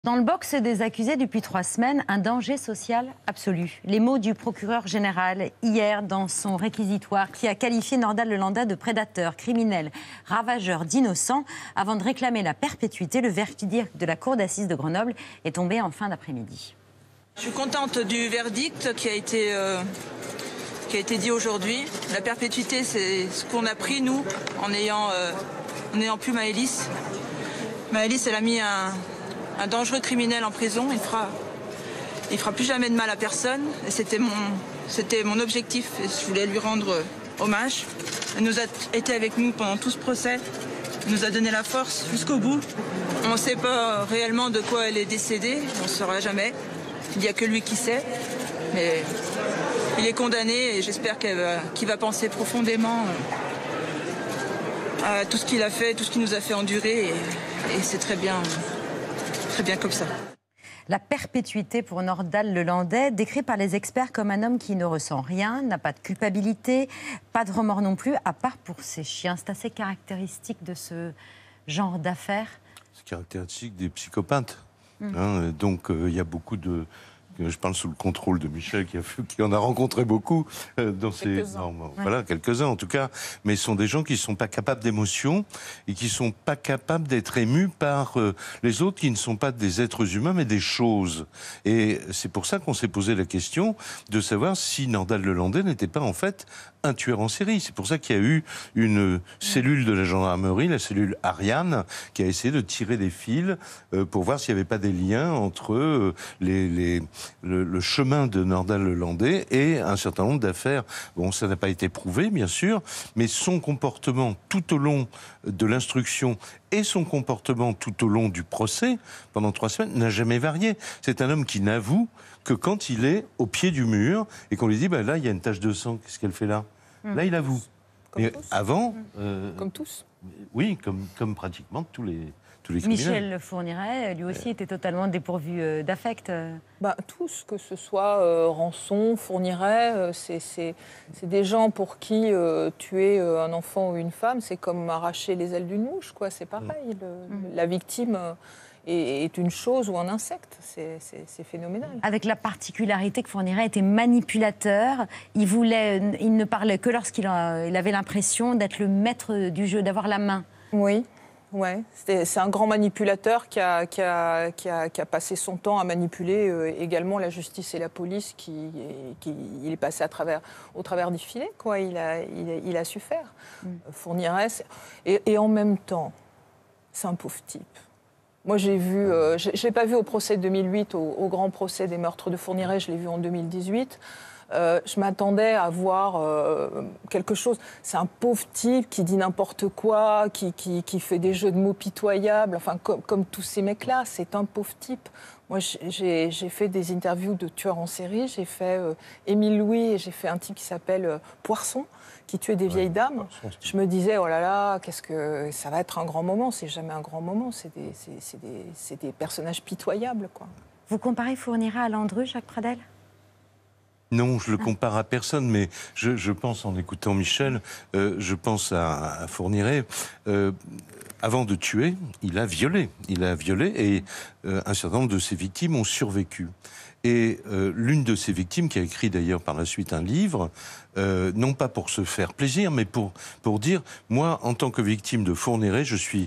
Dans le box des accusés depuis 3 semaines, un danger social absolu. Les mots du procureur général hier dans son réquisitoire qui a qualifié Nordal Lelandais de prédateur, criminel, ravageur d'innocents. Avant de réclamer la perpétuité, le verdict de la cour d'assises de Grenoble est tombé en fin d'après-midi. Je suis contente du verdict qui a été dit aujourd'hui. La perpétuité, c'est ce qu'on a pris, nous, en n'ayant plus Maëlys. Maëlys, elle a mis un dangereux criminel en prison. Il fera plus jamais de mal à personne. Et c'était mon objectif. Et je voulais lui rendre hommage. Elle nous a été avec nous pendant tout ce procès. Elle nous a donné la force jusqu'au bout. On ne sait pas réellement de quoi elle est décédée. On ne saura jamais. Il n'y a que lui qui sait. Mais il est condamné et j'espère qu'il va penser profondément à tout ce qu'il a fait, tout ce qu'il nous a fait endurer. Et c'est très bien comme ça. La perpétuité pour Nordal Lelandais, décrit par les experts comme un homme qui ne ressent rien, n'a pas de culpabilité, pas de remords non plus, à part pour ses chiens. C'est assez caractéristique de ce genre d'affaires. C'est caractéristique des psychopathes. Donc il y a beaucoup de... Je parle sous le contrôle de Michel, qui en a rencontré beaucoup dans ces... Voilà, quelques-uns en tout cas. Mais ce sont des gens qui ne sont pas capables d'émotion et qui ne sont pas capables d'être émus par les autres, qui ne sont pas des êtres humains, mais des choses. Et c'est pour ça qu'on s'est posé la question de savoir si Nordal Lelandais n'était pas en fait un tueur en série. C'est pour ça qu'il y a eu une cellule de la gendarmerie, la cellule Ariane, qui a essayé de tirer des fils pour voir s'il n'y avait pas des liens entre le chemin de Nordal Lelandais et un certain nombre d'affaires. Bon, ça n'a pas été prouvé, bien sûr, mais son comportement tout au long de l'instruction et son comportement tout au long du procès, pendant 3 semaines, n'a jamais varié. C'est un homme qui n'avoue que quand il est au pied du mur et qu'on lui dit là, il y a une tache de sang, qu'est-ce qu'elle fait là ? Là, il avoue. Mais avant... Comme tous. Oui, comme pratiquement tous les criminels. Michel Fourniret, lui aussi, était totalement dépourvu d'affect. Tous, que ce soit Rançon, Fourniret, c'est des gens pour qui tuer un enfant ou une femme, c'est comme arracher les ailes d'une mouche, quoi. C'est pareil. La victime est une chose ou un insecte. C'est phénoménal. Avec la particularité que Fourniret était manipulateur. Il ne parlait que lorsqu'il avait l'impression d'être le maître du jeu, d'avoir la main. Oui. Ouais, c'est un grand manipulateur qui a passé son temps à manipuler également la justice et la police, il est passé au travers du filet, quoi. Il a su faire. Fourniret, et en même temps, c'est un pauvre type. Moi, j'ai vu, je ne l'ai pas vu au procès de 2008, au grand procès des meurtres de Fourniret, je l'ai vu en 2018. Je m'attendais à voir quelque chose. C'est un pauvre type qui dit n'importe quoi, qui fait des jeux de mots pitoyables, enfin, comme tous ces mecs-là. C'est un pauvre type. Moi, j'ai fait des interviews de tueurs en série. J'ai fait Émile Louis et j'ai fait un type qui s'appelle Poisson, qui tuait des vieilles dames. Je me disais, oh là là, qu'est-ce que ça va être un grand moment. C'est jamais un grand moment. C'est des personnages pitoyables, quoi. Vous comparez Fourniret à Landru, Jacques Pradel ? Non, je le compare à personne, mais je pense, en écoutant Michel, je pense à Fourniret. Avant de tuer, il a violé. Et un certain nombre de ses victimes ont survécu. Et l'une de ses victimes, qui a écrit d'ailleurs par la suite un livre, non pas pour se faire plaisir, mais pour dire, moi, en tant que victime de Fourniret, je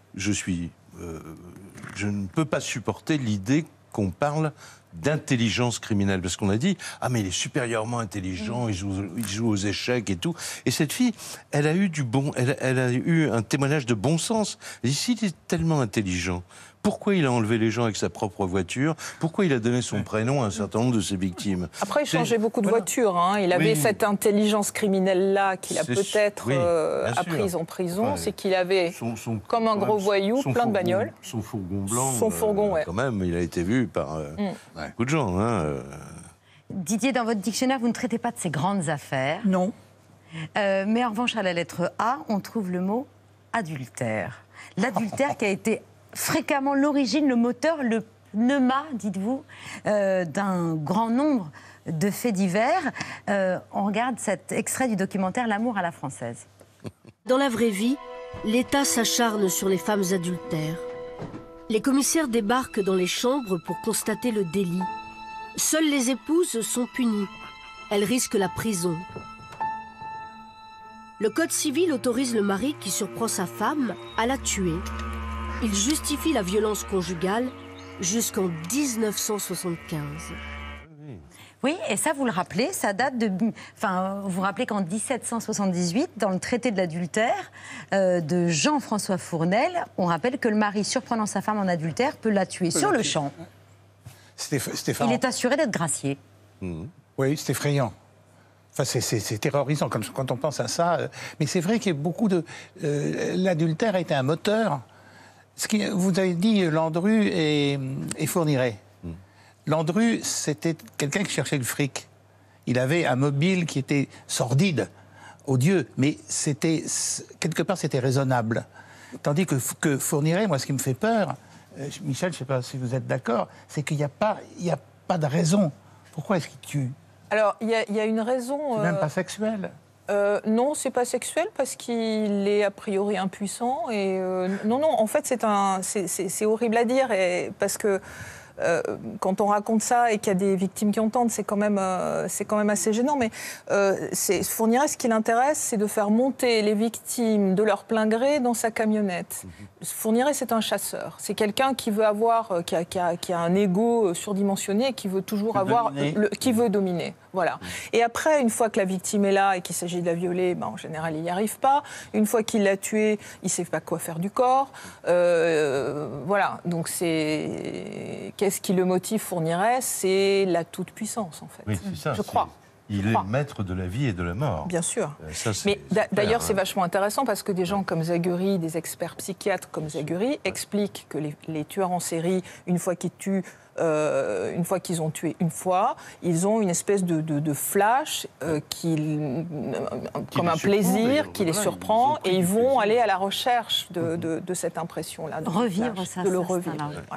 ne peux pas supporter l'idée qu'on parle d'intelligence criminelle, parce qu'on a dit mais il est supérieurement intelligent, il joue aux échecs et tout. Et cette fille, elle a eu elle a eu un témoignage de bon sens. Ici, il est tellement intelligent. Pourquoi il a enlevé les gens avec sa propre voiture ? Pourquoi il a donné son prénom à un certain nombre de ses victimes ? Après, il changeait beaucoup de voitures. Hein. Il avait cette intelligence criminelle-là qu'il a peut-être apprise en prison. C'est qu'il avait, comme un gros voyou, plein de bagnoles. Son fourgon blanc. Son fourgon, quand même, il a été vu par beaucoup de gens. Didier, dans votre dictionnaire, vous ne traitez pas de ces grandes affaires. Non. Mais en revanche, à la lettre A, on trouve le mot adultère. L'adultère qui a été fréquemment l'origine, le moteur, le pneuma, dites-vous, d'un grand nombre de faits divers. On regarde cet extrait du documentaire L'amour à la française. Dans la vraie vie, l'État s'acharne sur les femmes adultères. Les commissaires débarquent dans les chambres pour constater le délit. Seules les épouses sont punies. Elles risquent la prison. Le Code civil autorise le mari qui surprend sa femme à la tuer. Il justifie la violence conjugale jusqu'en 1975. Oui, et ça, vous le rappelez, ça date de... Enfin, vous rappelez qu'en 1778, dans le traité de l'adultère de Jean-François Fournel, on rappelle que le mari surprenant sa femme en adultère peut la tuer sur le champ. Il est assuré d'être gracié. Oui, c'est effrayant. Enfin, c'est terrorisant quand on pense à ça. Mais c'est vrai qu'il y a beaucoup de... l'adultère a été un moteur. Vous avez dit Landru et Fourniret. Landru, c'était quelqu'un qui cherchait le fric. Il avait un mobile qui était sordide, odieux, mais quelque part c'était raisonnable. Tandis que Fourniret, moi ce qui me fait peur, Michel, je ne sais pas si vous êtes d'accord, c'est qu'il n'y a pas de raison. Pourquoi est-ce qu'il tue? Alors, il y a une raison... C'est même pas sexuel. Non, c'est pas sexuel parce qu'il est a priori impuissant. Et non, en fait, c'est horrible à dire parce que quand on raconte ça et qu'il y a des victimes qui entendent, c'est quand même assez gênant. Mais Fourniret, ce qui l'intéresse, c'est de faire monter les victimes de leur plein gré dans sa camionnette. Fourniret, c'est un chasseur. C'est quelqu'un qui veut avoir, qui a un ego surdimensionné et qui veut toujours qui veut dominer. Voilà. Et après, une fois que la victime est là et qu'il s'agit de la violer, en général, il n'y arrive pas. Une fois qu'il l'a tuée, il ne sait pas quoi faire du corps. Voilà. Donc, qu'est-ce qui le motive, Fourniret? C'est la toute-puissance, en fait. Oui, c'est ça. Je crois. Il est maître de la vie et de la mort. Bien sûr. Ça, mais d'ailleurs, c'est vachement intéressant parce que des gens comme Zaguri, des experts psychiatres comme Zaguri, expliquent que les tueurs en série, une fois qu'ils tuent, une fois qu'ils ont tué une fois, ils ont une espèce de flash comme un plaisir qui les surprend et ils vont aller à la recherche de cette impression-là. Revivre ça. De le revivre.